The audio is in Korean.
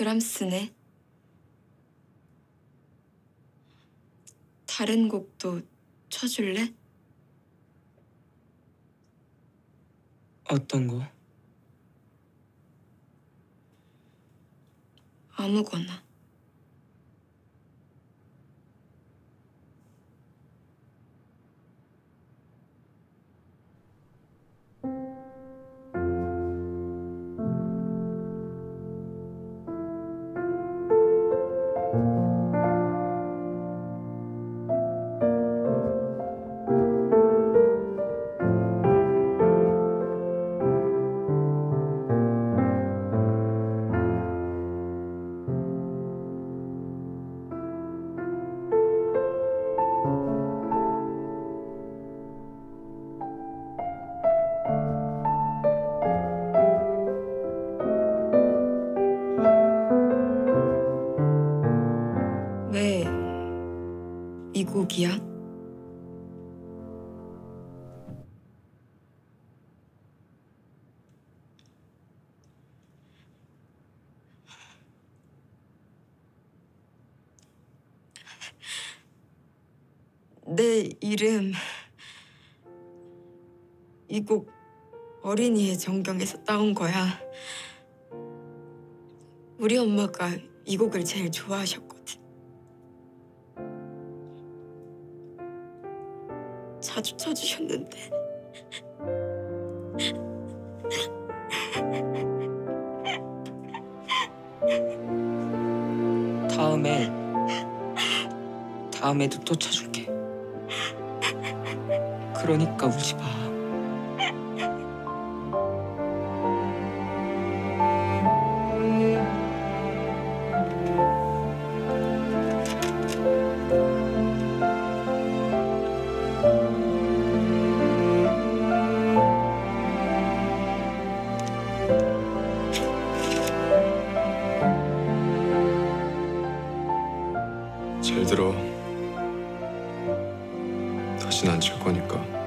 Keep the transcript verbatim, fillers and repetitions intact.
브람스네. 다른 곡도 쳐줄래? 어떤 거? 아무거나. 왜 이 곡이야? 내 이름 이 곡 어린이의 전경에서 따온 거야. 우리 엄마가 이 곡을 제일 좋아하셨거든. 자주 쳐주셨는데 다음에 다음에도 또 쳐줄게. 그러니까 울지 마. 잘 들어. 다신 안 칠 거니까.